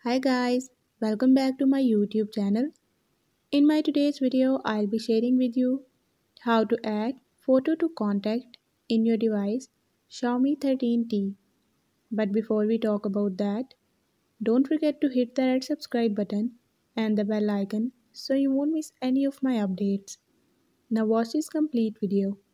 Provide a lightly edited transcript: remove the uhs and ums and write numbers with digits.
Hi guys, welcome back to my YouTube channel. In my today's video, I'll be sharing with you how to add photo to contact in your device Xiaomi 13T. But before we talk about that, don't forget to hit the red subscribe button and the bell icon so you won't miss any of my updates. Now watch this complete video.